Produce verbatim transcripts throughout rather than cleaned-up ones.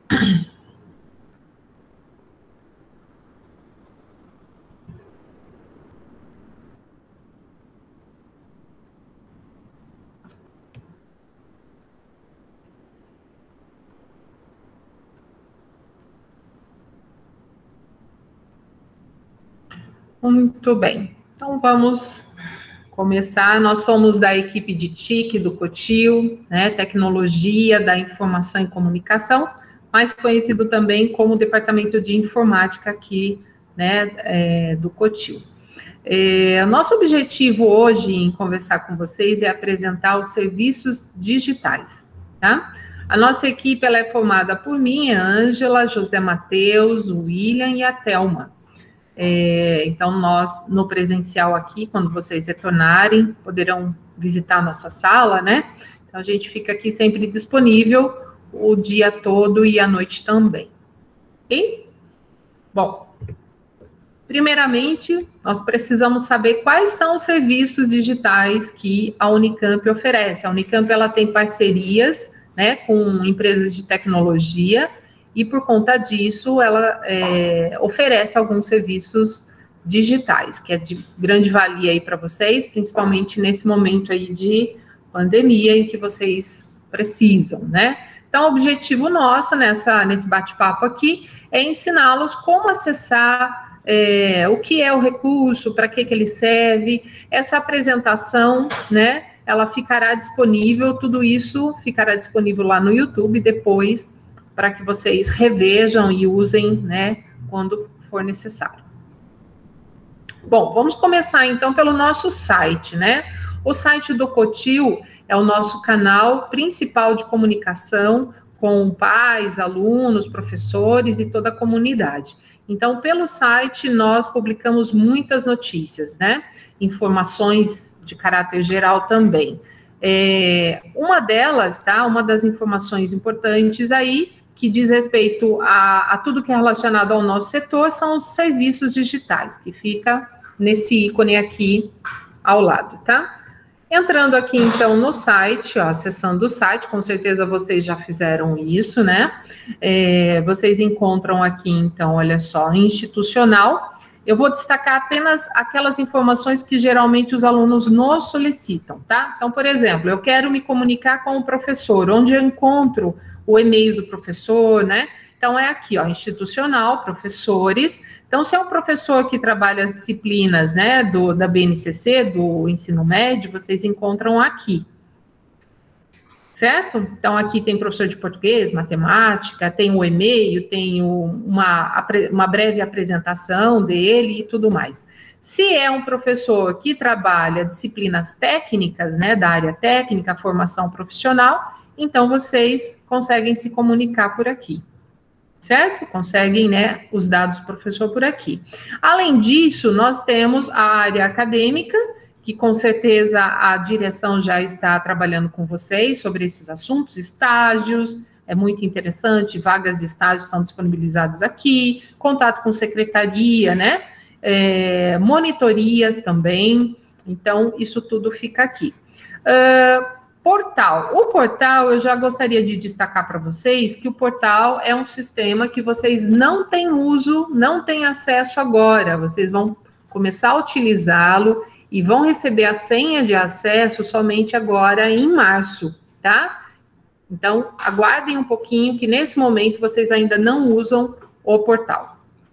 Muito bem. Então, vamos começar. Nós somos da equipe de T I C do Cotil, né, Tecnologia da Informação e Comunicação, mais conhecido também como Departamento de Informática aqui, né, é, do Cotil. É, nosso objetivo hoje em conversar com vocês é apresentar os serviços digitais, tá? A nossa equipe ela é formada por mim, a Ângela, José Matheus, o William e a Thelma. É, então, nós, no presencial aqui, quando vocês retornarem, poderão visitar a nossa sala, né? Então, a gente fica aqui sempre disponível o dia todo e à noite também. Ok? Bom, primeiramente, nós precisamos saber quais são os serviços digitais que a Unicamp oferece. A Unicamp, ela tem parcerias, né, com empresas de tecnologia, e por conta disso, ela é, oferece alguns serviços digitais, que é de grande valia aí para vocês, principalmente nesse momento aí de pandemia em que vocês precisam, né? Então, o objetivo nosso nessa, nesse bate-papo aqui é ensiná-los como acessar é, o que é o recurso, para que, que ele serve, essa apresentação, né? Ela ficará disponível, tudo isso ficará disponível lá no YouTube depois, para que vocês revejam e usem, né, quando for necessário. Bom, vamos começar então pelo nosso site, né? O site do Cotil é o nosso canal principal de comunicação com pais, alunos, professores e toda a comunidade. Então, pelo site, nós publicamos muitas notícias, né? Informações de caráter geral também. É, uma delas, tá? Uma das informações importantes aí, que diz respeito a, a tudo que é relacionado ao nosso setor, são os serviços digitais, que fica nesse ícone aqui ao lado, tá? Entrando aqui, então, no site, ó, acessando o site, com certeza vocês já fizeram isso, né? É, vocês encontram aqui, então, olha só, institucional. Eu vou destacar apenas aquelas informações que geralmente os alunos nos solicitam, tá? Então, por exemplo, eu quero me comunicar com o professor, onde eu encontro o e-mail do professor, né? Então, é aqui, ó, institucional, professores. Então, se é um professor que trabalha as disciplinas, né, do, da B N C C, do ensino médio, vocês encontram aqui. Certo? Então, aqui tem professor de português, matemática, tem o e-mail, tem o, uma, uma breve apresentação dele e tudo mais. Se é um professor que trabalha disciplinas técnicas, né, da área técnica, formação profissional, então vocês conseguem se comunicar por aqui. Certo? Conseguem, né, os dados do professor por aqui. Além disso, nós temos a área acadêmica, que com certeza a direção já está trabalhando com vocês sobre esses assuntos, estágios, é muito interessante, vagas de estágio são disponibilizadas aqui, contato com secretaria, né, é, monitorias também, então isso tudo fica aqui. Uh, Portal. O portal, eu já gostaria de destacar para vocês que o portal é um sistema que vocês não têm uso, não têm acesso agora. Vocês vão começar a utilizá-lo e vão receber a senha de acesso somente agora em março, tá? Então, aguardem um pouquinho, que nesse momento vocês ainda não usam o portal.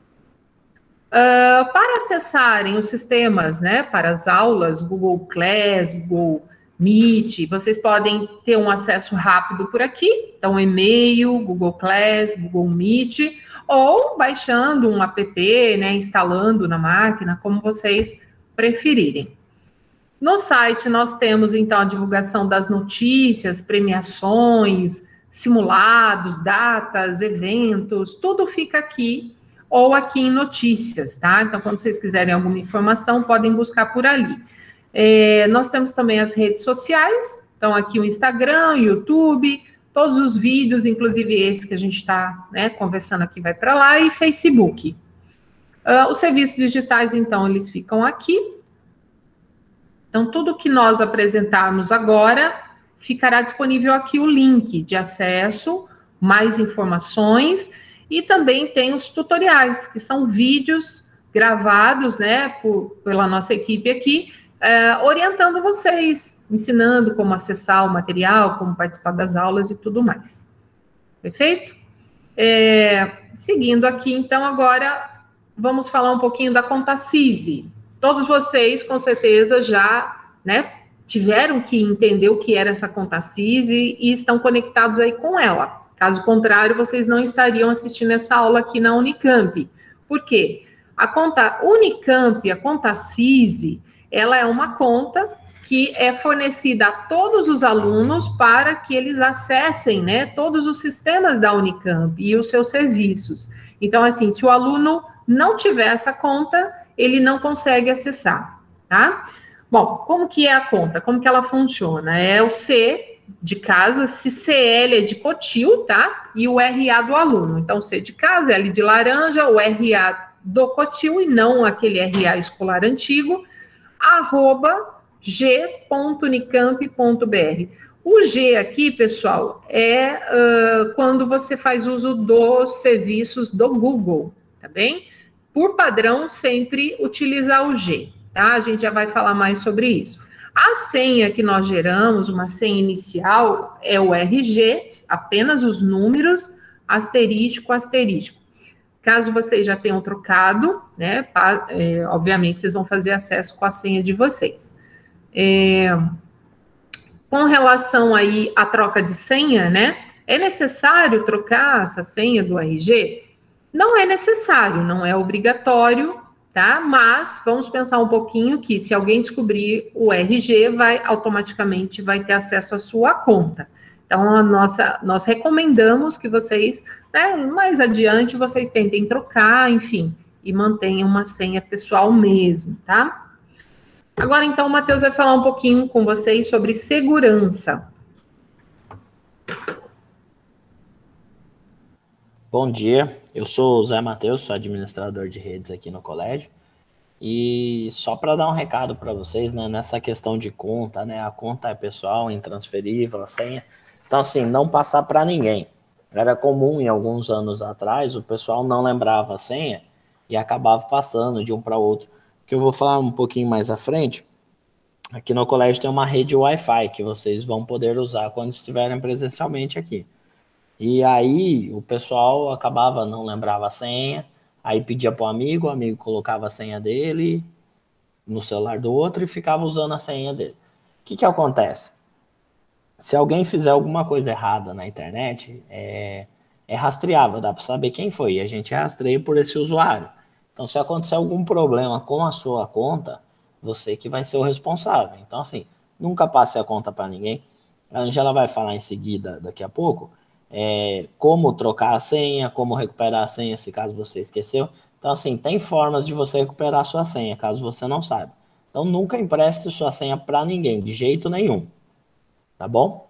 Uh, para acessarem os sistemas, né, para as aulas, Google Class, Google Meet, vocês podem ter um acesso rápido por aqui, então e-mail, Google Class, Google Meet, ou baixando um app, né, instalando na máquina, como vocês preferirem. No site nós temos então a divulgação das notícias, premiações, simulados, datas, eventos, tudo fica aqui, ou aqui em notícias, tá? Então, quando vocês quiserem alguma informação, podem buscar por ali. É, nós temos também as redes sociais, então aqui o Instagram, YouTube, todos os vídeos, inclusive esse que a gente está, né, conversando aqui, vai para lá, e Facebook. Uh, os serviços digitais, então, eles ficam aqui. Então, tudo que nós apresentarmos agora, ficará disponível aqui o link de acesso mais informações, e também tem os tutoriais, que são vídeos gravados, né, por, pela nossa equipe aqui, é, orientando vocês, ensinando como acessar o material, como participar das aulas e tudo mais. Perfeito? É, seguindo aqui, então, agora vamos falar um pouquinho da conta CISI. Todos vocês, com certeza, já, né, tiveram que entender o que era essa conta CISI e estão conectados aí com ela. Caso contrário, vocês não estariam assistindo essa aula aqui na Unicamp. Por quê? A conta Unicamp, a conta CISI, ela é uma conta que é fornecida a todos os alunos para que eles acessem, né, todos os sistemas da Unicamp e os seus serviços. Então, assim, se o aluno não tiver essa conta, ele não consegue acessar, tá? Bom, como que é a conta? Como que ela funciona? É o C de casa, se C L é de Cotil, tá? E o R A do aluno. Então, C de casa, L de laranja, o R A do Cotil e não aquele R A escolar antigo, arroba g ponto unicamp ponto br. O G aqui, pessoal, é uh, quando você faz uso dos serviços do Google, tá bem? Por padrão, sempre utilizar o G, tá? A gente já vai falar mais sobre isso. A senha que nós geramos, uma senha inicial, é o R G, apenas os números, asterístico, asterístico. Caso vocês já tenham trocado, né, pa, é, obviamente vocês vão fazer acesso com a senha de vocês. É, com relação aí à troca de senha, né, é necessário trocar essa senha do R G? Não é necessário, não é obrigatório, tá? Mas vamos pensar um pouquinho que se alguém descobrir o R G, vai automaticamente vai ter acesso à sua conta. Então, a nossa, nós recomendamos que vocês, né, mais adiante, vocês tentem trocar, enfim, e mantenham uma senha pessoal mesmo, tá? Agora, então, o Matheus vai falar um pouquinho com vocês sobre segurança. Bom dia, eu sou o Zé Matheus, sou administrador de redes aqui no colégio. E só para dar um recado para vocês, né, nessa questão de conta, né, a conta é pessoal, intransferível, a senha. Então, assim, não passar para ninguém. Era comum, em alguns anos atrás, o pessoal não lembrava a senha e acabava passando de um para outro. Que eu vou falar um pouquinho mais à frente. Aqui no colégio tem uma rede Wi-Fi que vocês vão poder usar quando estiverem presencialmente aqui. E aí o pessoal acabava, não lembrava a senha, aí pedia para o amigo, o amigo colocava a senha dele no celular do outro e ficava usando a senha dele. O que que acontece? Se alguém fizer alguma coisa errada na internet, é, é rastreável, dá para saber quem foi, e a gente rastreia por esse usuário. Então, se acontecer algum problema com a sua conta, você que vai ser o responsável. Então, assim, nunca passe a conta para ninguém. A Angela vai falar em seguida, daqui a pouco, é, como trocar a senha, como recuperar a senha, se caso você esqueceu. Então, assim, tem formas de você recuperar a sua senha, caso você não saiba. Então, nunca empreste sua senha para ninguém, de jeito nenhum. Tá bom?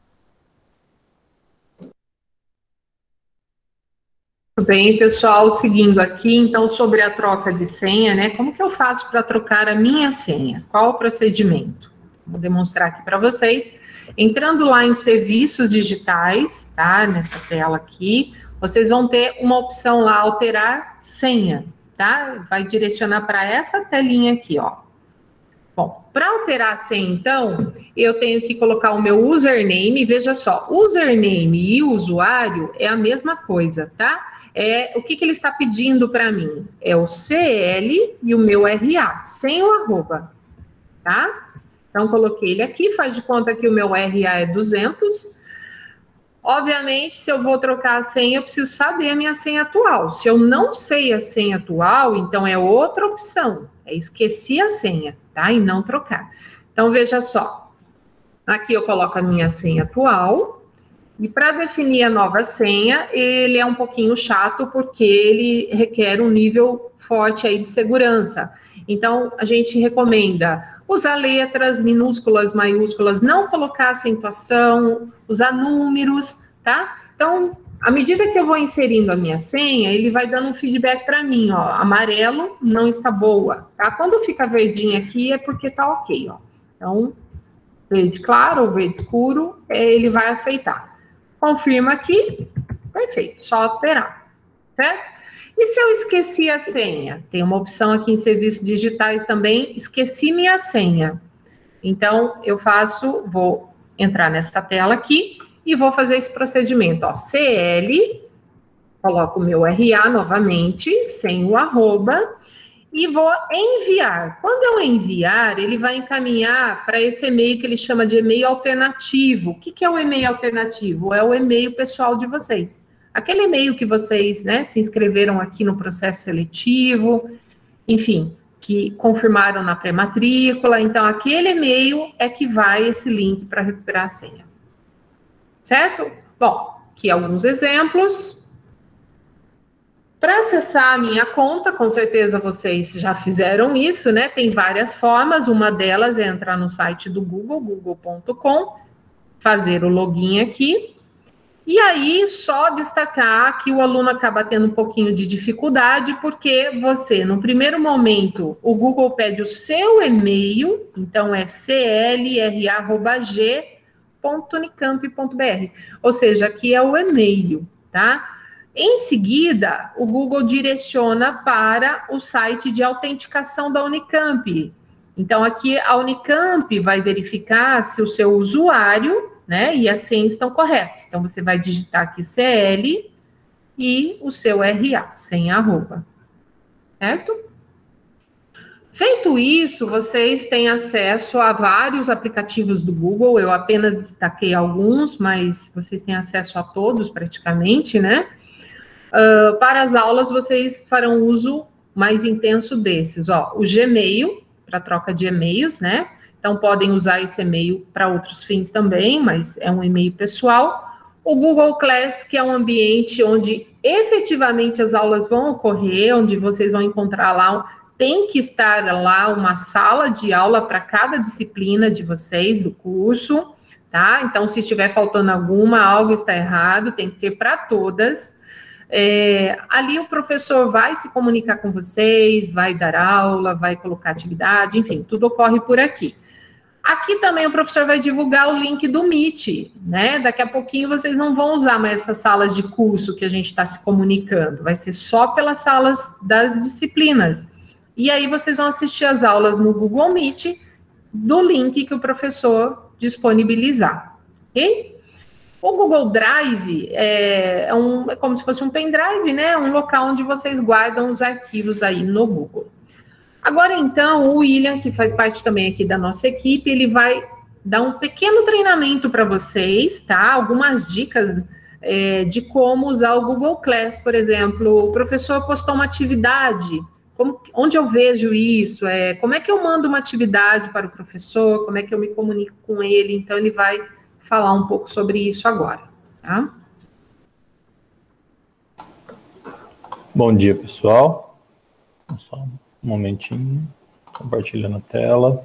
Tudo bem, pessoal, seguindo aqui, então, sobre a troca de senha, né, como que eu faço para trocar a minha senha? Qual o procedimento? Vou demonstrar aqui para vocês. Entrando lá em serviços digitais, tá, nessa tela aqui, vocês vão ter uma opção lá, alterar senha, tá? Vai direcionar para essa telinha aqui, ó. Bom, para alterar a senha, então, eu tenho que colocar o meu username, veja só, username e usuário é a mesma coisa, tá? É, o que, que ele está pedindo para mim? É o C L e o meu R A, sem o arroba, tá? Então, coloquei ele aqui, faz de conta que o meu R A é duzentos. Obviamente, se eu vou trocar a senha, eu preciso saber a minha senha atual. Se eu não sei a senha atual, então é outra opção, é esqueci a senha, tá? E não trocar. Então, veja só, aqui eu coloco a minha senha atual. E para definir a nova senha, ele é um pouquinho chato, porque ele requer um nível forte aí de segurança. Então, a gente recomenda usar letras minúsculas, maiúsculas, não colocar acentuação, usar números, tá? Então, à medida que eu vou inserindo a minha senha, ele vai dando um feedback para mim, ó, amarelo não está boa, tá? Quando fica verdinho aqui, é porque tá ok, ó. Então, verde claro ou verde escuro, ele vai aceitar. confirma aqui, perfeito, só alterar, certo? E se eu esqueci a senha? Tem uma opção aqui em serviços digitais também, esqueci minha senha. Então, eu faço, vou entrar nessa tela aqui e vou fazer esse procedimento, ó, C L, coloco o meu R A novamente, sem o arroba, e vou enviar. Quando eu enviar, ele vai encaminhar para esse e-mail que ele chama de e-mail alternativo. O que, que é o e-mail alternativo? É o e-mail pessoal de vocês. Aquele e-mail que vocês, né, se inscreveram aqui no processo seletivo, enfim, que confirmaram na pré-matrícula. Então, aquele e-mail é que vai esse link para recuperar a senha. Certo? Bom, aqui alguns exemplos. Para acessar a minha conta, com certeza vocês já fizeram isso, né? Tem várias formas, uma delas é entrar no site do Google, google ponto com, fazer o login aqui, e aí só destacar que o aluno acaba tendo um pouquinho de dificuldade, porque você, no primeiro momento, o Google pede o seu e-mail, então é c l r a arroba g ponto unicamp ponto b r, ou seja, aqui é o e-mail, tá? Em seguida, o Google direciona para o site de autenticação da Unicamp. Então, aqui a Unicamp vai verificar se o seu usuário, né, e a senha estão corretos. Então, você vai digitar aqui C L e o seu R A, senha arroba, certo? Feito isso, vocês têm acesso a vários aplicativos do Google, eu apenas destaquei alguns, mas vocês têm acesso a todos praticamente, né? Uh, para as aulas, vocês farão uso mais intenso desses, ó, o Gmail, para troca de e-mails, né? Então, podem usar esse e-mail para outros fins também, mas é um e-mail pessoal. O Google Class, que é um ambiente onde efetivamente as aulas vão ocorrer, onde vocês vão encontrar lá, tem que estar lá uma sala de aula para cada disciplina de vocês, do curso, tá? Então, se estiver faltando alguma, algo está errado, tem que ter para todas. É, ali o professor vai se comunicar com vocês, vai dar aula, vai colocar atividade, enfim, tudo ocorre por aqui. Aqui também o professor vai divulgar o link do Meet, né? Daqui a pouquinho vocês não vão usar mais essas salas de curso que a gente está se comunicando, vai ser só pelas salas das disciplinas. E aí vocês vão assistir as aulas no Google Meet do link que o professor disponibilizar, ok? O Google Drive é, é, um, é como se fosse um pendrive, né? Um local onde vocês guardam os arquivos aí no Google. Agora, então, o William, que faz parte também aqui da nossa equipe, ele vai dar um pequeno treinamento para vocês, tá? Algumas dicas é, de como usar o Google Class, por exemplo. O professor postou uma atividade, como, onde eu vejo isso? É, como é que eu mando uma atividade para o professor? Como é que eu me comunico com ele? Então, ele vai falar um pouco sobre isso agora, tá? Bom dia, pessoal. Só um momentinho, compartilhando a tela.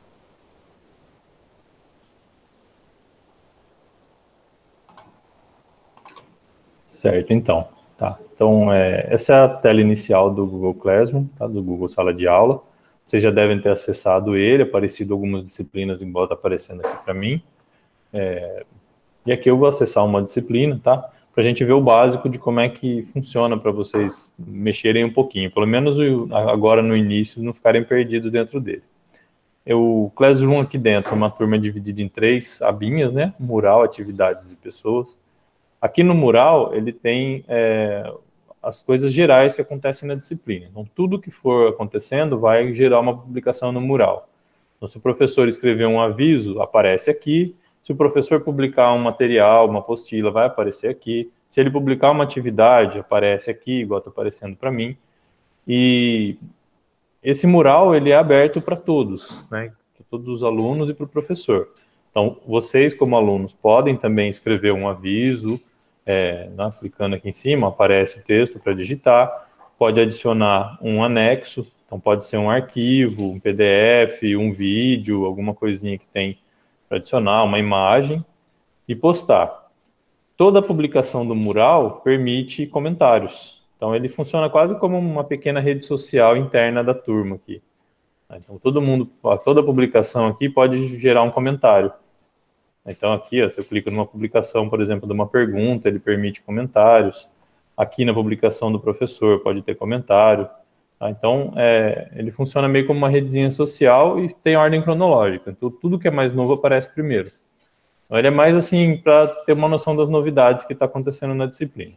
Certo, então, tá. Então, é, essa é a tela inicial do Google Classroom, tá? Do Google Sala de Aula. Vocês já devem ter acessado ele, aparecido algumas disciplinas, embora está aparecendo aqui para mim. É, e aqui eu vou acessar uma disciplina, tá? Para a gente ver o básico de como é que funciona, para vocês mexerem um pouquinho, pelo menos agora no início, não ficarem perdidos dentro dele. O Classroom aqui dentro é uma turma dividida em três abinhas, né? Mural, atividades e pessoas. Aqui no mural, ele tem é, as coisas gerais que acontecem na disciplina. Então, tudo que for acontecendo vai gerar uma publicação no mural. Então, se o professor escrever um aviso, aparece aqui. Se o professor publicar um material, uma apostila, vai aparecer aqui. Se ele publicar uma atividade, aparece aqui, igual está aparecendo para mim. E esse mural, ele é aberto para todos, né? Para todos os alunos e para o professor. Então, vocês, como alunos, podem também escrever um aviso, é, né, clicando aqui em cima, aparece o texto para digitar, pode adicionar um anexo, então pode ser um arquivo, um P D F, um vídeo, alguma coisinha que tem para adicionar, uma imagem, e postar. Toda a publicação do mural permite comentários. Então, ele funciona quase como uma pequena rede social interna da turma aqui. Então, todo mundo, toda publicação aqui pode gerar um comentário. Então aqui, ó, se eu clico numa publicação, por exemplo, de uma pergunta, ele permite comentários. Aqui na publicação do professor pode ter comentário. Tá? Então, é, ele funciona meio como uma redezinha social e tem ordem cronológica. Então, tudo que é mais novo aparece primeiro. Então, ele é mais assim, para ter uma noção das novidades que está acontecendo na disciplina.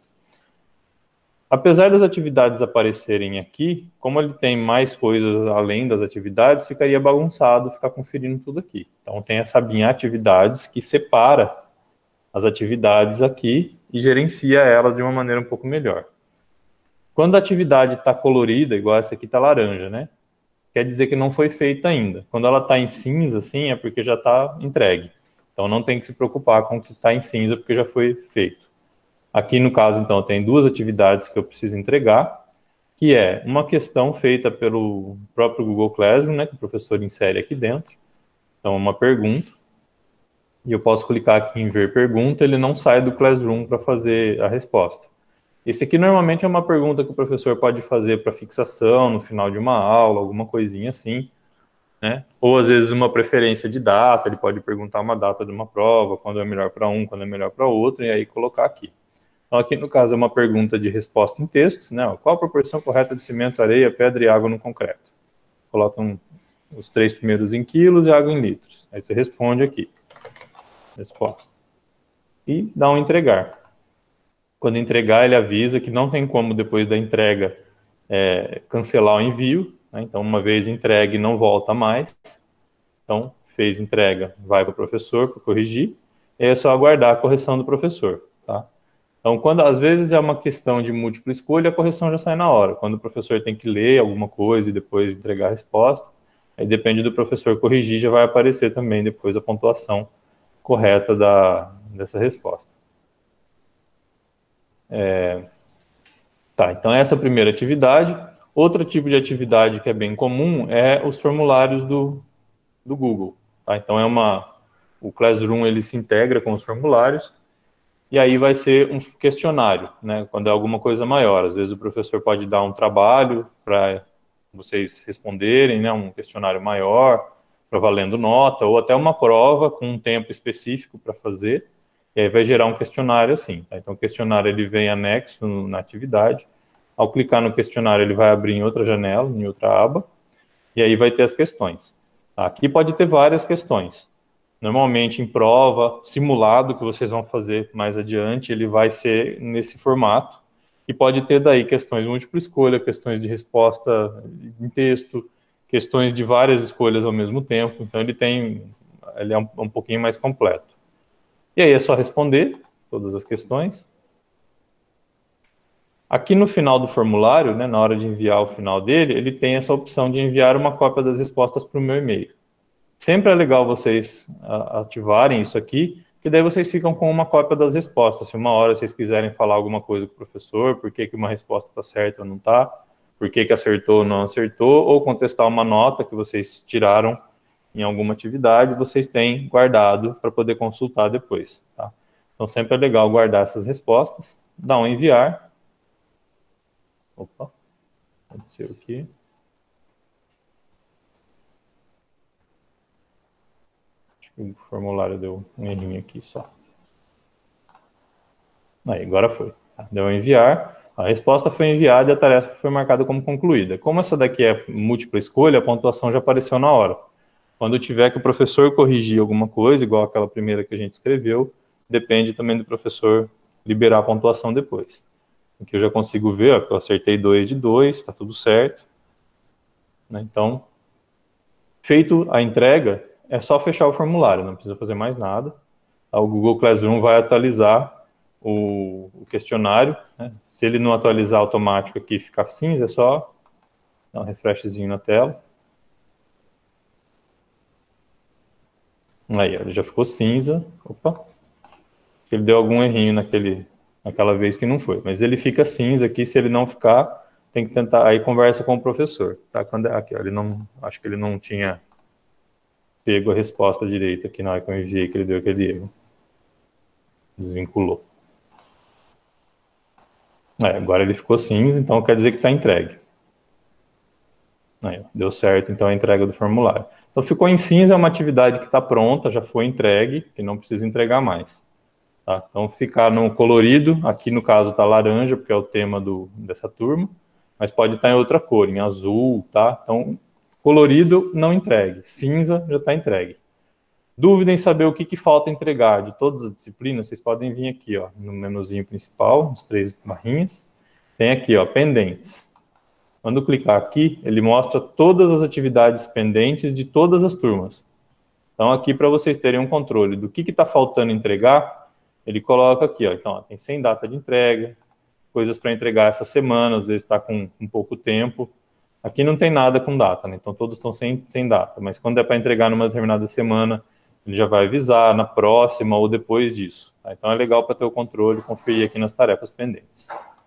Apesar das atividades aparecerem aqui, como ele tem mais coisas além das atividades, ficaria bagunçado ficar conferindo tudo aqui. Então, tem essa abinha atividades que separa as atividades aqui e gerencia elas de uma maneira um pouco melhor. Quando a atividade está colorida, igual essa aqui está laranja, né? Quer dizer que não foi feita ainda. Quando ela está em cinza, assim, é porque já está entregue. Então, não tem que se preocupar com o que está em cinza, porque já foi feito. Aqui, no caso, então, tem duas atividades que eu preciso entregar, que é uma questão feita pelo próprio Google Classroom, né, que o professor insere aqui dentro. Então, uma pergunta. E eu posso clicar aqui em ver pergunta, ele não sai do Classroom para fazer a resposta. Esse aqui normalmente é uma pergunta que o professor pode fazer para fixação no final de uma aula, alguma coisinha assim, né? Ou às vezes uma preferência de data, ele pode perguntar uma data de uma prova, quando é melhor para um, quando é melhor para outro, e aí colocar aqui. Então aqui no caso é uma pergunta de resposta em texto, né? Qual a proporção correta de cimento, areia, pedra e água no concreto? Coloca um, os três primeiros em quilos e água em litros. Aí você responde aqui. Resposta. E dá um entregar. Quando entregar, ele avisa que não tem como, depois da entrega, é, cancelar o envio. Né? Então, uma vez entregue, não volta mais. Então, fez entrega, vai para o professor para corrigir. E aí é só aguardar a correção do professor. Tá? Então, quando às vezes é uma questão de múltipla escolha, a correção já sai na hora. Quando o professor tem que ler alguma coisa e depois entregar a resposta, aí depende do professor corrigir, já vai aparecer também depois a pontuação correta da, dessa resposta. É, tá, então essa é a primeira atividade. Outro tipo de atividade que é bem comum é os formulários do, do Google. Tá? Então é uma, o Classroom ele se integra com os formulários e aí vai ser um questionário, né, quando é alguma coisa maior. Às vezes o professor pode dar um trabalho para vocês responderem, né, um questionário maior, para valendo nota, ou até uma prova com um tempo específico para fazer. E aí vai gerar um questionário assim. Tá? Então, o questionário ele vem anexo na atividade. Ao clicar no questionário, ele vai abrir em outra janela, em outra aba, e aí vai ter as questões. Aqui pode ter várias questões. Normalmente, em prova, simulado, que vocês vão fazer mais adiante, ele vai ser nesse formato. E pode ter daí questões de múltipla escolha, questões de resposta em texto, questões de várias escolhas ao mesmo tempo. Então, ele tem, ele é um, um pouquinho mais completo. E aí é só responder todas as questões. Aqui no final do formulário, né, na hora de enviar o final dele, ele tem essa opção de enviar uma cópia das respostas para o meu e-mail. Sempre é legal vocês a, ativarem isso aqui, que daí vocês ficam com uma cópia das respostas. Se uma hora vocês quiserem falar alguma coisa com o professor, por que, que uma resposta está certa ou não está, por que, que acertou ou não acertou, ou contestar uma nota que vocês tiraram em alguma atividade, vocês têm guardado para poder consultar depois. Tá? Então, sempre é legal guardar essas respostas, dar um enviar. Opa, aconteceu aqui. Acho que o formulário deu um errinho aqui só. Aí, agora foi. Tá? Deu um enviar, a resposta foi enviada e a tarefa foi marcada como concluída. Como essa daqui é múltipla escolha, a pontuação já apareceu na hora. Quando tiver que o professor corrigir alguma coisa, igual aquela primeira que a gente escreveu, depende também do professor liberar a pontuação depois. Aqui eu já consigo ver, ó, que eu acertei dois de dois, está tudo certo. Né? Então, feito a entrega, é só fechar o formulário, não precisa fazer mais nada. O Google Classroom vai atualizar o, o questionário. Né? Se ele não atualizar automático aqui e ficar cinza, é só dar um refreshzinho na tela. Aí, ele já ficou cinza. Opa. Ele deu algum errinho naquele, naquela vez que não foi. Mas ele fica cinza aqui. Se ele não ficar, tem que tentar. Aí conversa com o professor. Tá? Quando, aqui, ó, ele não, acho que ele não tinha pego a resposta direita aqui na hora que eu enviei, que ele deu aquele erro. Desvinculou. É, agora ele ficou cinza, então quer dizer que está entregue. Aí, deu certo, então, a entrega do formulário. Então, ficou em cinza, é uma atividade que está pronta, já foi entregue, que não precisa entregar mais. Tá? Então, ficar no colorido, aqui no caso está laranja, porque é o tema do, dessa turma, mas pode estar em outra cor, em azul, tá? Então, colorido, não entregue. Cinza, já está entregue. Dúvida em saber o que, que falta entregar de todas as disciplinas, vocês podem vir aqui, ó, no menuzinho principal, as três barrinhas. Tem aqui, ó, pendentes. Quando clicar aqui, ele mostra todas as atividades pendentes de todas as turmas. Então, aqui, para vocês terem um controle do que está faltando entregar, ele coloca aqui, ó, então, ó, tem sem data de entrega, coisas para entregar essa semana, às vezes está com um pouco tempo. Aqui não tem nada com data, né? Então todos estão sem, sem data, mas quando é para entregar numa determinada semana, ele já vai avisar na próxima ou depois disso. Tá? Então é legal para ter o controle, conferir aqui nas tarefas pendentes.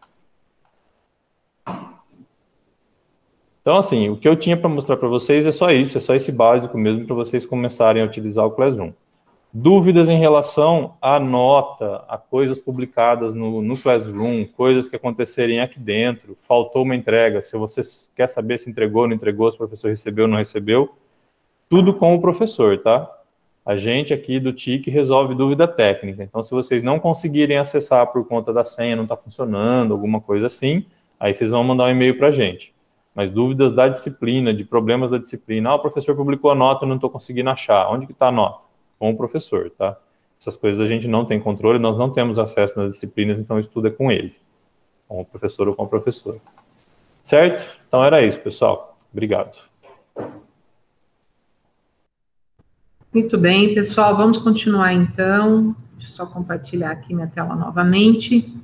Então, assim, o que eu tinha para mostrar para vocês é só isso, é só esse básico mesmo para vocês começarem a utilizar o Classroom. Dúvidas em relação à nota, a coisas publicadas no, no Classroom, coisas que acontecerem aqui dentro, faltou uma entrega, se você quer saber se entregou ou não entregou, se o professor recebeu ou não recebeu, tudo com o professor, tá? A gente aqui do T I C resolve dúvida técnica, então se vocês não conseguirem acessar por conta da senha, não está funcionando, alguma coisa assim, aí vocês vão mandar um e-mail para a gente. Mas dúvidas da disciplina, de problemas da disciplina, ah, o professor publicou a nota, eu não estou conseguindo achar, onde que está a nota? Com o professor, tá? Essas coisas a gente não tem controle, nós não temos acesso nas disciplinas, então o estudo é com ele, com o professor ou com o professor. Certo? Então era isso, pessoal. Obrigado. Muito bem, pessoal, vamos continuar então. Deixa eu só compartilhar aqui minha tela novamente.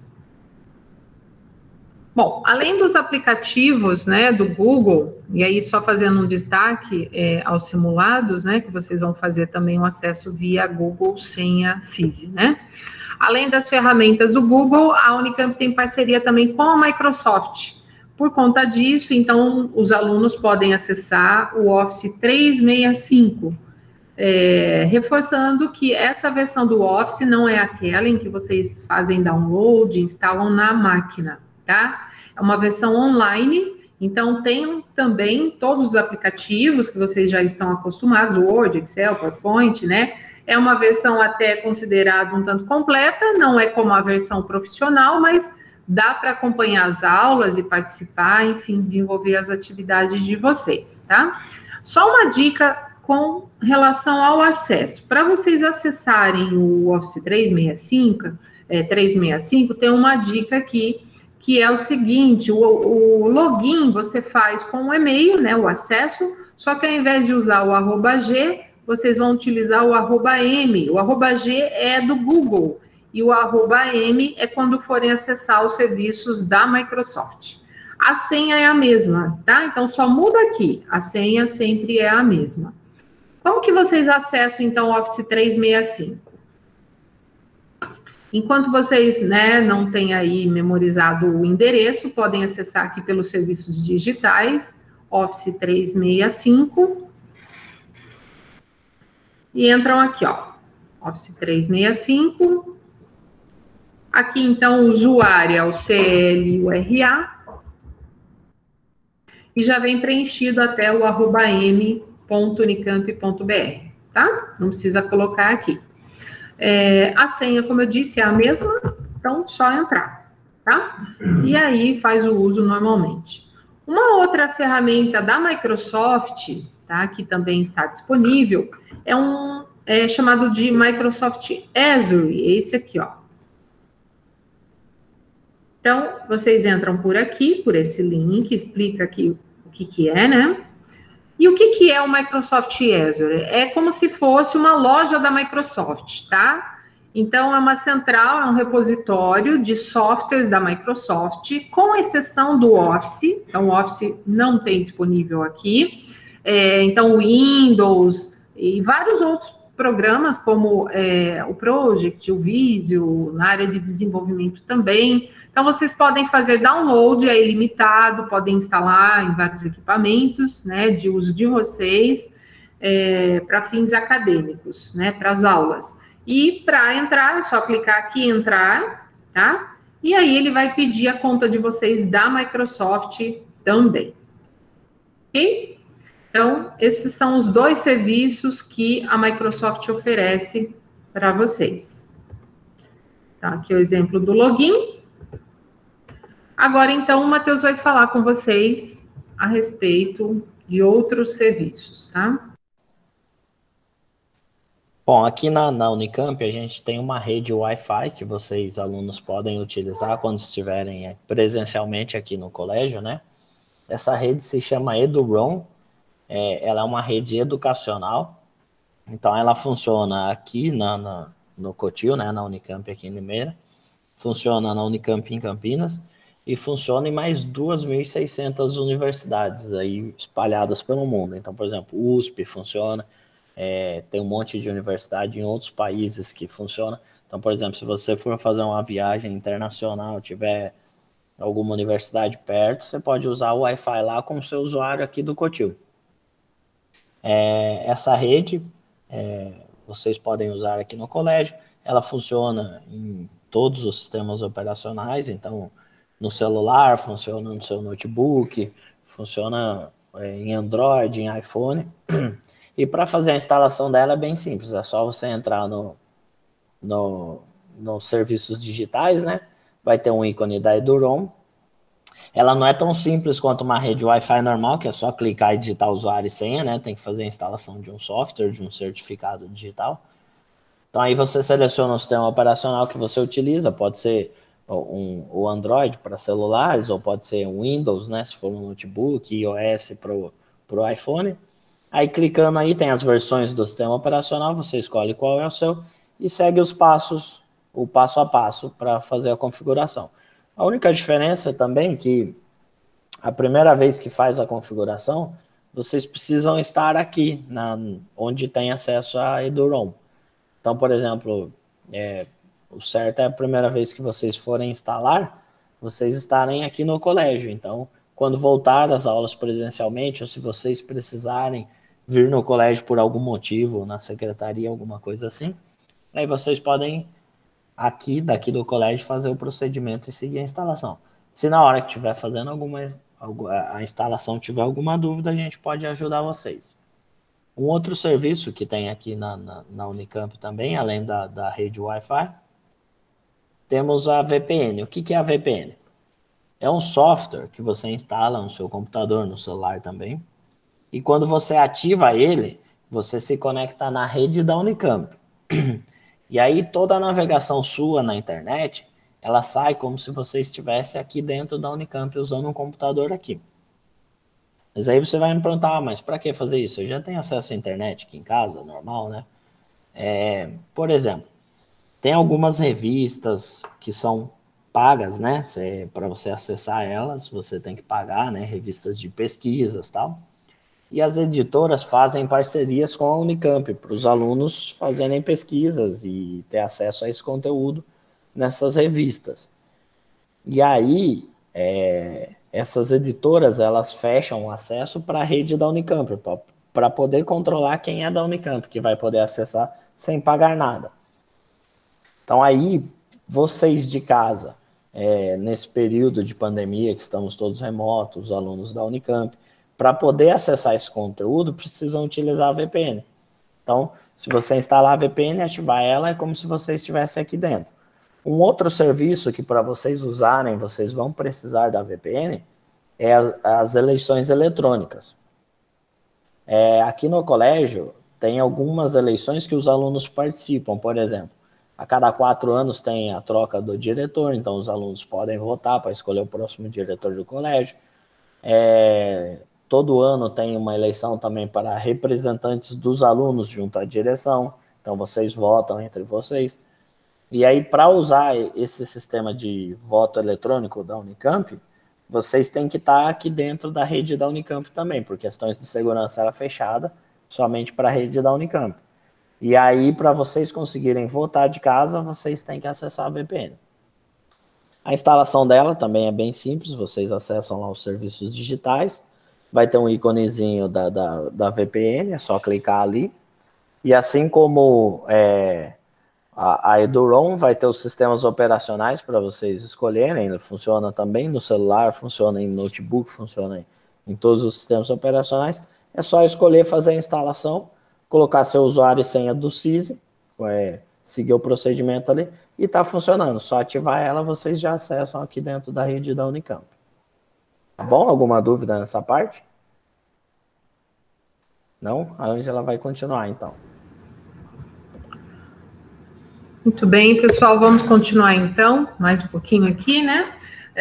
Bom, além dos aplicativos, né, do Google, e aí só fazendo um destaque é, aos simulados, né, que vocês vão fazer também um acesso via Google Senha F I S, né? Além das ferramentas do Google, a Unicamp tem parceria também com a Microsoft. Por conta disso, então, os alunos podem acessar o Office trezentos e sessenta e cinco, é, reforçando que essa versão do Office não é aquela em que vocês fazem download, instalam na máquina, tá? É uma versão online, então tem também todos os aplicativos que vocês já estão acostumados, Word, Excel, PowerPoint, né? É uma versão até considerada um tanto completa, não é como a versão profissional, mas dá para acompanhar as aulas e participar, enfim, desenvolver as atividades de vocês, tá? Só uma dica com relação ao acesso. Para vocês acessarem o Office trezentos e sessenta e cinco, é, trezentos e sessenta e cinco, tem uma dica aqui, que é o seguinte, o, o login você faz com o e-mail, né, o acesso, só que ao invés de usar o arroba G, vocês vão utilizar o arroba M. O arroba G é do Google e o arroba M é quando forem acessar os serviços da Microsoft. A senha é a mesma, tá? Então, só muda aqui, a senha sempre é a mesma. Como que vocês acessam, então, o Office trezentos e sessenta e cinco? Enquanto vocês, né, não têm aí memorizado o endereço, podem acessar aqui pelos serviços digitais, Office trezentos e sessenta e cinco, e entram aqui, ó, Office trezentos e sessenta e cinco, aqui, então, o usuário é o C L e o R A, e já vem preenchido até o arroba m ponto unicamp ponto br, tá? Não precisa colocar aqui. É, a senha, como eu disse, é a mesma, então só entrar, tá? E aí faz o uso normalmente. Uma outra ferramenta da Microsoft, tá, que também está disponível, é um é chamado de Microsoft Azure, esse aqui, ó. Então, vocês entram por aqui, por esse link, explica aqui o que que é, né? E o que que é o Microsoft Azure? É como se fosse uma loja da Microsoft, tá? Então, é uma central, é um repositório de softwares da Microsoft, com exceção do Office. Então, o Office não tem disponível aqui. É, então, o Windows e vários outros programas, como é, o Project, o Visio, na área de desenvolvimento também. Então, vocês podem fazer download, é ilimitado, podem instalar em vários equipamentos, né, de uso de vocês, é, para fins acadêmicos, né, para as aulas. E para entrar, é só clicar aqui em entrar, tá? E aí ele vai pedir a conta de vocês da Microsoft também. Ok? Então, esses são os dois serviços que a Microsoft oferece para vocês. Tá, aqui o exemplo do login. Agora, então, o Matheus vai falar com vocês a respeito de outros serviços, tá? Bom, aqui na, na Unicamp a gente tem uma rede Wi-Fi que vocês, alunos, podem utilizar quando estiverem presencialmente aqui no colégio, né? Essa rede se chama EduRoam, é, ela é uma rede educacional, então ela funciona aqui na, na, no Cotil, né, na Unicamp aqui em Limeira, funciona na Unicamp em Campinas e funciona em mais duas mil e seiscentas universidades aí espalhadas pelo mundo. Então, por exemplo, U S P funciona, é, tem um monte de universidade em outros países que funciona. Então, por exemplo, se você for fazer uma viagem internacional, tiver alguma universidade perto, você pode usar o Wi-Fi lá com o seu usuário aqui do Cotil. É, essa rede, é, vocês podem usar aqui no colégio, ela funciona em todos os sistemas operacionais, então no celular, funciona no seu notebook, funciona é, em Android, em iPhone, e para fazer a instalação dela é bem simples, é só você entrar no, no, nos serviços digitais, né? Vai ter um ícone da EduRoam. Ela não é tão simples quanto uma rede Wi-Fi normal, que é só clicar e digitar usuário e senha, né? Tem que fazer a instalação de um software, de um certificado digital. Então aí você seleciona o sistema operacional que você utiliza, pode ser um, o Android para celulares, ou pode ser um Windows, né? Se for um notebook, iOS para o iPhone. Aí clicando aí tem as versões do sistema operacional, você escolhe qual é o seu e segue os passos, o passo a passo para fazer a configuração. A única diferença também é que a primeira vez que faz a configuração, vocês precisam estar aqui, na, onde tem acesso a EduRoam. Então, por exemplo, é, o certo é a primeira vez que vocês forem instalar, vocês estarem aqui no colégio. Então, quando voltar às aulas presencialmente, ou se vocês precisarem vir no colégio por algum motivo, na secretaria, alguma coisa assim, aí vocês podem aqui, daqui do colégio, fazer o procedimento e seguir a instalação. Se na hora que estiver fazendo alguma, a instalação tiver alguma dúvida, a gente pode ajudar vocês. Um outro serviço que tem aqui na, na, na Unicamp também, além da, da rede Wi-Fi, temos a V P N. O que, que é a V P N? É um software que você instala no seu computador, no celular também, e quando você ativa ele, você se conecta na rede da Unicamp. E aí toda a navegação sua na internet, ela sai como se você estivesse aqui dentro da Unicamp usando um computador aqui. Mas aí você vai me perguntar, ah, mas para que fazer isso? Eu já tenho acesso à internet aqui em casa, normal, né? É, por exemplo, tem algumas revistas que são pagas, né? Para você acessar elas, você tem que pagar, né? Revistas de pesquisas e tal. E as editoras fazem parcerias com a Unicamp para os alunos fazerem pesquisas e ter acesso a esse conteúdo nessas revistas. E aí, é, essas editoras, elas fecham o acesso para a rede da Unicamp, para poder controlar quem é da Unicamp, que vai poder acessar sem pagar nada. Então aí, vocês de casa, é, nesse período de pandemia, que estamos todos remotos, os alunos da Unicamp, para poder acessar esse conteúdo, precisam utilizar a V P N. Então, se você instalar a V P N e ativar ela, é como se você estivesse aqui dentro. Um outro serviço que para vocês usarem, vocês vão precisar da V P N, é as eleições eletrônicas. É, aqui no colégio, tem algumas eleições que os alunos participam, por exemplo, a cada quatro anos tem a troca do diretor, então os alunos podem votar para escolher o próximo diretor do colégio. É, todo ano tem uma eleição também para representantes dos alunos junto à direção, então vocês votam entre vocês. E aí, para usar esse sistema de voto eletrônico da Unicamp, vocês têm que estar aqui dentro da rede da Unicamp também, por questões de segurança ela é fechada somente para a rede da Unicamp. E aí, para vocês conseguirem votar de casa, vocês têm que acessar a V P N. A instalação dela também é bem simples, vocês acessam lá os serviços digitais, vai ter um íconezinho da, da, da V P N, é só clicar ali. E assim como é, a, a EduRoam vai ter os sistemas operacionais para vocês escolherem, funciona também no celular, funciona em notebook, funciona em todos os sistemas operacionais, é só escolher fazer a instalação, colocar seu usuário e senha do C I S, é, seguir o procedimento ali, e está funcionando. Só ativar ela, vocês já acessam aqui dentro da rede da Unicamp. Tá bom? Alguma dúvida nessa parte? Não? A Ângela vai continuar, então. Muito bem, pessoal, vamos continuar, então, mais um pouquinho aqui, né?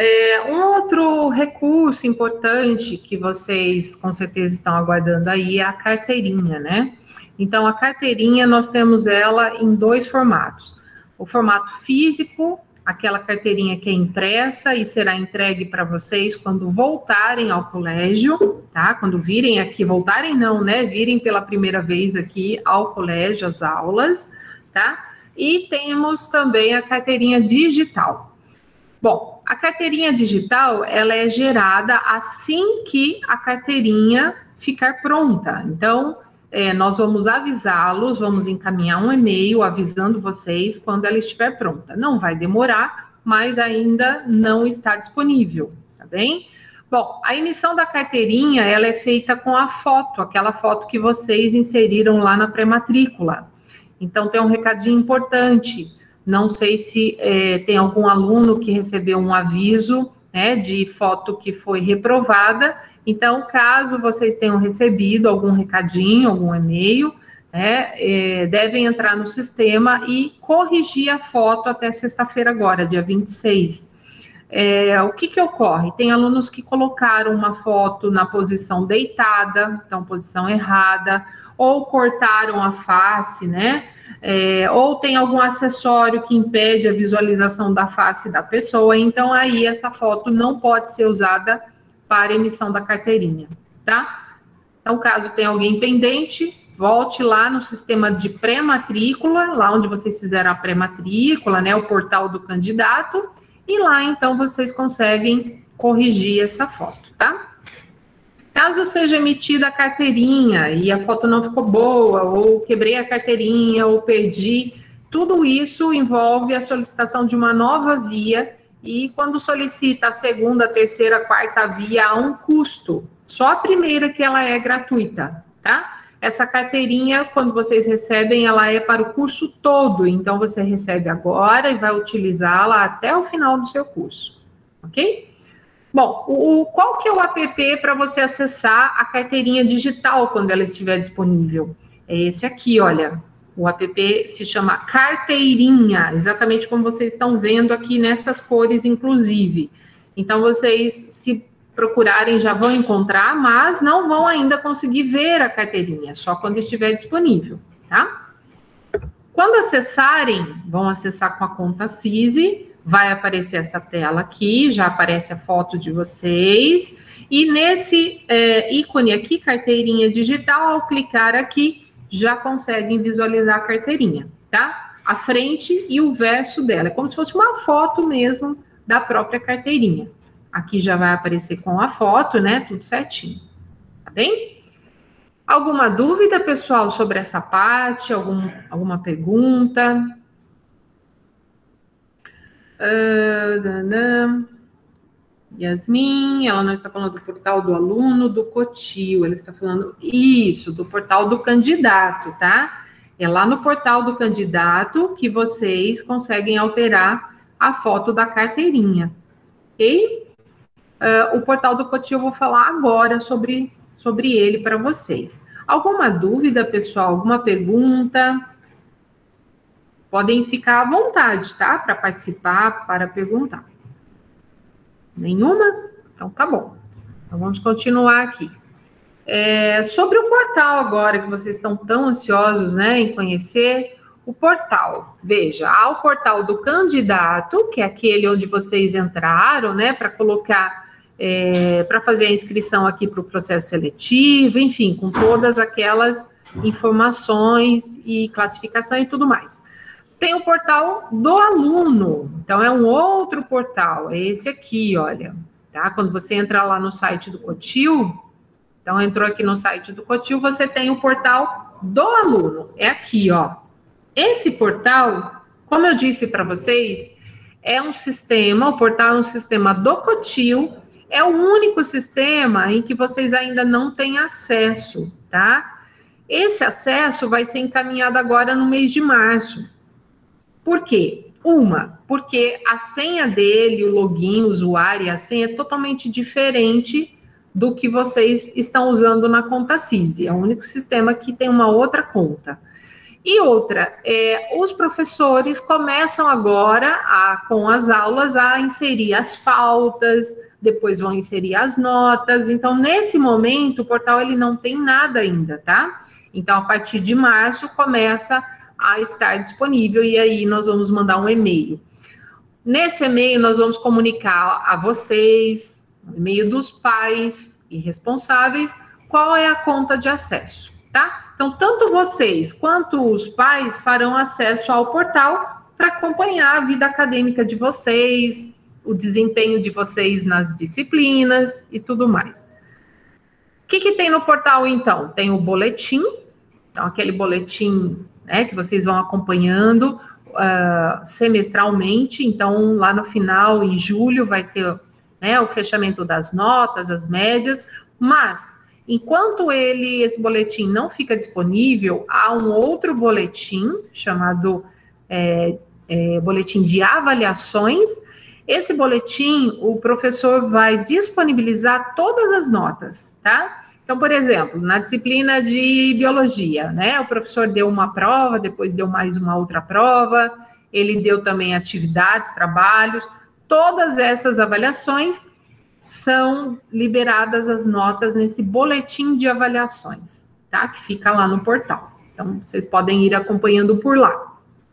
É, um outro recurso importante que vocês, com certeza, estão aguardando aí é a carteirinha, né? Então, a carteirinha, nós temos ela em dois formatos. O formato físico, aquela carteirinha que é impressa e será entregue para vocês quando voltarem ao colégio, tá? Quando virem aqui, voltarem não, né? Virem pela primeira vez aqui ao colégio, às aulas, tá? E temos também a carteirinha digital. Bom, a carteirinha digital, ela é gerada assim que a carteirinha ficar pronta. Então, é, nós vamos avisá-los, vamos encaminhar um e-mail avisando vocês quando ela estiver pronta. Não vai demorar, mas ainda não está disponível, tá bem? Bom, a emissão da carteirinha, ela é feita com a foto, aquela foto que vocês inseriram lá na pré-matrícula. Então, tem um recadinho importante. Não sei se é, tem algum aluno que recebeu um aviso, né, de foto que foi reprovada. Então, caso vocês tenham recebido algum recadinho, algum e-mail, né, é, devem entrar no sistema e corrigir a foto até sexta-feira agora, dia vinte e seis. É, o que que ocorre? Tem alunos que colocaram uma foto na posição deitada, então posição errada, ou cortaram a face, né? É, ou tem algum acessório que impede a visualização da face da pessoa, então aí essa foto não pode ser usada para emissão da carteirinha, tá? Então, caso tenha alguém pendente, volte lá no sistema de pré-matrícula, lá onde vocês fizeram a pré-matrícula, né, o portal do candidato, e lá, então, vocês conseguem corrigir essa foto, tá? Caso seja emitida a carteirinha e a foto não ficou boa, ou quebrei a carteirinha, ou perdi, tudo isso envolve a solicitação de uma nova via, e quando solicita a segunda, a terceira, a quarta via, há um custo. Só a primeira que ela é gratuita, tá? Essa carteirinha, quando vocês recebem, ela é para o curso todo, então você recebe agora e vai utilizá-la até o final do seu curso, ok? Bom, o, qual que é o app para você acessar a carteirinha digital quando ela estiver disponível? É esse aqui, olha. O app se chama Carteirinha, exatamente como vocês estão vendo aqui nessas cores, inclusive. Então, vocês, se procurarem, já vão encontrar, mas não vão ainda conseguir ver a carteirinha, só quando estiver disponível, tá? Quando acessarem, vão acessar com a conta C I S, vai aparecer essa tela aqui, já aparece a foto de vocês, e nesse é, ícone aqui, carteirinha digital, ao clicar aqui, já conseguem visualizar a carteirinha, tá? A frente e o verso dela, é como se fosse uma foto mesmo da própria carteirinha. Aqui já vai aparecer com a foto, né? Tudo certinho, tá bem? Alguma dúvida, pessoal, sobre essa parte? Algum, alguma pergunta? Uh, danã. Yasmin, ela não está falando do portal do aluno, do Cotil, ela está falando isso, do portal do candidato, tá? É lá no portal do candidato que vocês conseguem alterar a foto da carteirinha, ok? Uh, o portal do Cotil eu vou falar agora sobre, sobre ele para vocês. Alguma dúvida, pessoal? Alguma pergunta? Podem ficar à vontade, tá? Para participar, para perguntar. Nenhuma? Então, tá bom. Então, vamos continuar aqui. É, sobre o portal agora, que vocês estão tão ansiosos, né, em conhecer, o portal. Veja, há o portal do candidato, que é aquele onde vocês entraram, né, para colocar, é, para fazer a inscrição aqui para o processo seletivo, enfim, com todas aquelas informações e classificação e tudo mais. Tem o portal do aluno, então é um outro portal, é esse aqui, olha, tá? Quando você entra lá no site do Cotil, então entrou aqui no site do Cotil, você tem o portal do aluno, é aqui, ó. Esse portal, como eu disse para vocês, é um sistema, o portal é um sistema do Cotil, é o único sistema em que vocês ainda não têm acesso, tá? Esse acesso vai ser encaminhado agora no mês de março. Por quê? Uma, porque a senha dele, o login, o usuário e a senha é totalmente diferente do que vocês estão usando na conta C I S. É o único sistema que tem uma outra conta. E outra, é, os professores começam agora, a, com as aulas, a inserir as faltas, depois vão inserir as notas. Então, nesse momento, o portal ele não tem nada ainda, tá? Então, a partir de março, começa a estar disponível e aí nós vamos mandar um e-mail. Nesse e-mail, nós vamos comunicar a vocês, no e-mail dos pais e responsáveis, qual é a conta de acesso, tá? Então, tanto vocês quanto os pais farão acesso ao portal para acompanhar a vida acadêmica de vocês, o desempenho de vocês nas disciplinas e tudo mais. O que, que tem no portal, então? Tem o boletim, então aquele boletim, né, que vocês vão acompanhando uh, semestralmente. Então, lá no final, em julho, vai ter, né, o fechamento das notas, as médias, mas enquanto ele, esse boletim não fica disponível, há um outro boletim chamado é, é, boletim de avaliações. Esse boletim, o professor vai disponibilizar todas as notas, tá? Então, por exemplo, na disciplina de biologia, né? O professor deu uma prova, depois deu mais uma outra prova, ele deu também atividades, trabalhos, todas essas avaliações são liberadas as notas nesse boletim de avaliações, tá? Que fica lá no portal. Então, vocês podem ir acompanhando por lá.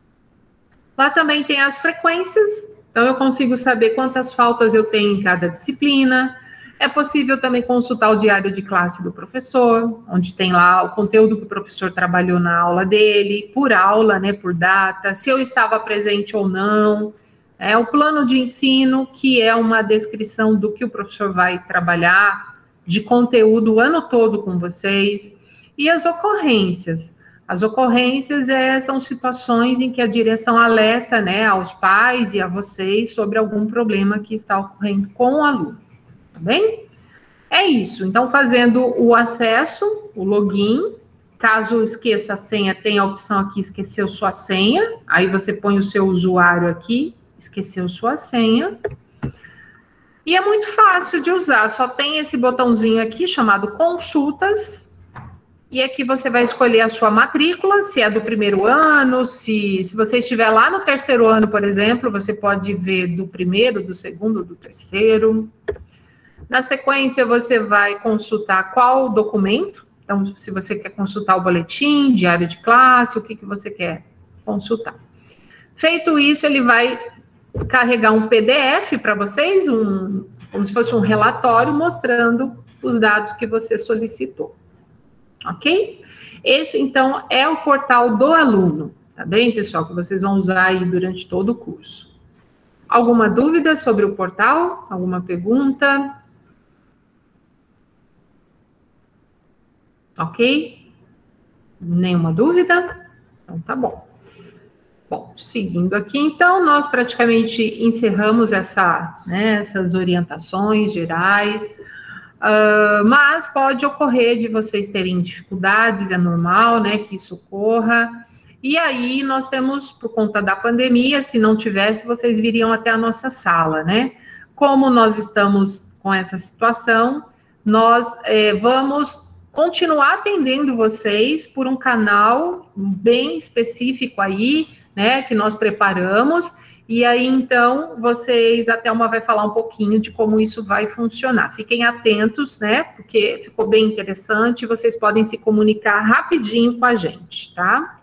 Lá também tem as frequências, então eu consigo saber quantas faltas eu tenho em cada disciplina. É possível também consultar o diário de classe do professor, onde tem lá o conteúdo que o professor trabalhou na aula dele, por aula, né, por data, se eu estava presente ou não. É o plano de ensino, que é uma descrição do que o professor vai trabalhar, de conteúdo o ano todo com vocês. E as ocorrências. As ocorrências é, são situações em que a direção alerta, né, aos pais e a vocês sobre algum problema que está ocorrendo com o aluno. Tá bem? É isso. Então, fazendo o acesso, o login, caso esqueça a senha, tem a opção aqui, esqueceu sua senha, aí você põe o seu usuário aqui, esqueceu sua senha. E é muito fácil de usar, só tem esse botãozinho aqui chamado consultas, e aqui você vai escolher a sua matrícula, se é do primeiro ano, se, se você estiver lá no terceiro ano, por exemplo, você pode ver do primeiro, do segundo, do terceiro. Na sequência, você vai consultar qual documento, então, se você quer consultar o boletim, diário de classe, o que, que você quer consultar. Feito isso, ele vai carregar um P D F para vocês, um, como se fosse um relatório mostrando os dados que você solicitou. Ok? Esse, então, é o portal do aluno, tá bem, pessoal? Que vocês vão usar aí durante todo o curso. Alguma dúvida sobre o portal? Alguma pergunta? Ok? Nenhuma dúvida? Então, tá bom. Bom, seguindo aqui, então, nós praticamente encerramos essa, né, essas orientações gerais, uh, mas pode ocorrer de vocês terem dificuldades, é normal, né, que isso ocorra, e aí nós temos, por conta da pandemia, se não tivesse, vocês viriam até a nossa sala, né? Como nós estamos com essa situação, nós eh, vamos continuar atendendo vocês por um canal bem específico aí, né, que nós preparamos, e aí, então, vocês, a Thelma vai falar um pouquinho de como isso vai funcionar. Fiquem atentos, né, porque ficou bem interessante, vocês podem se comunicar rapidinho com a gente, tá?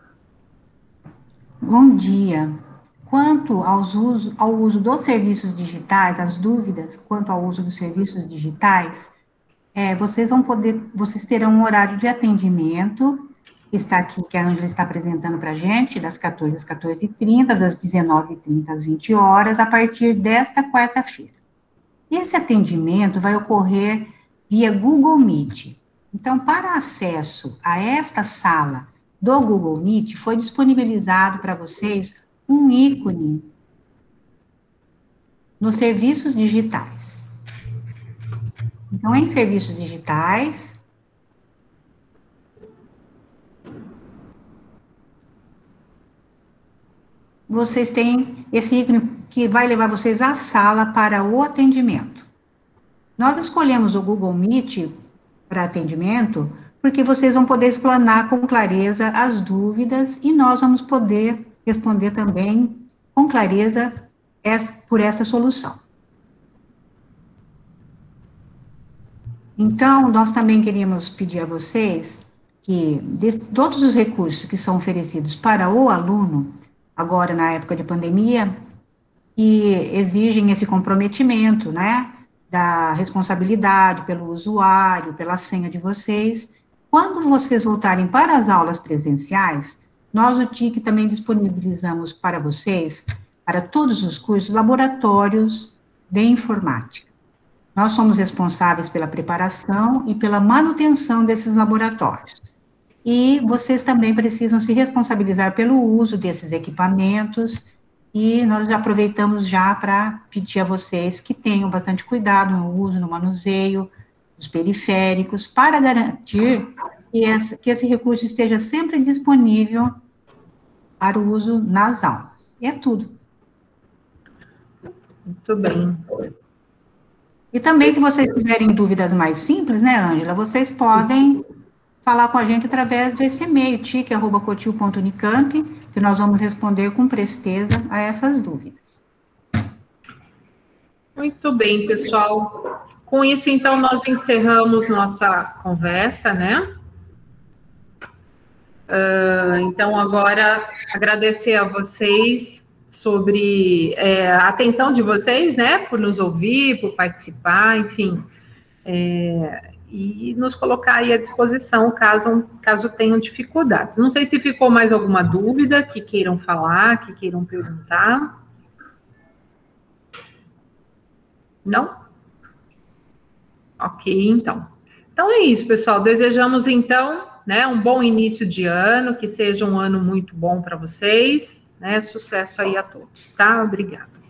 Bom dia. Quanto aos uso, ao uso dos serviços digitais, as dúvidas quanto ao uso dos serviços digitais, é, vocês vão poder, vocês terão um horário de atendimento, está aqui, que a Ângela está apresentando para a gente, das quatorze às quatorze e trinta, das dezenove e trinta às vinte horas, a partir desta quarta-feira. Esse atendimento vai ocorrer via Google Meet. Então, para acesso a esta sala do Google Meet, foi disponibilizado para vocês um ícone nos serviços digitais. Então, em serviços digitais, vocês têm esse ícone que vai levar vocês à sala para o atendimento. Nós escolhemos o Google Meet para atendimento porque vocês vão poder explanar com clareza as dúvidas e nós vamos poder responder também com clareza por essa solução. Então, nós também queríamos pedir a vocês que de todos os recursos que são oferecidos para o aluno, agora na época de pandemia, que exigem esse comprometimento, né, da responsabilidade pelo usuário, pela senha de vocês, quando vocês voltarem para as aulas presenciais, nós, o T I C, também disponibilizamos para vocês, para todos os cursos, laboratórios de informática. Nós somos responsáveis pela preparação e pela manutenção desses laboratórios. E vocês também precisam se responsabilizar pelo uso desses equipamentos, e nós já aproveitamos já para pedir a vocês que tenham bastante cuidado no uso, no manuseio dos periféricos, para garantir que esse, que esse recurso esteja sempre disponível para o uso nas aulas. E é tudo. Muito bem. E também, se vocês tiverem dúvidas mais simples, né, Ângela, vocês podem Isso. falar com a gente através desse e-mail, tic arroba cotil ponto unicamp, que nós vamos responder com presteza a essas dúvidas. Muito bem, pessoal. Com isso, então, nós encerramos nossa conversa, né? Uh, então, agora, agradecer a vocês sobre é, a atenção de vocês, né, por nos ouvir, por participar, enfim, é, e nos colocar aí à disposição caso, caso tenham dificuldades. Não sei se ficou mais alguma dúvida que queiram falar, que queiram perguntar. Não? Ok, então. Então é isso, pessoal. Desejamos, então, né, um bom início de ano, que seja um ano muito bom para vocês, né? Sucesso aí a todos, tá? Obrigada.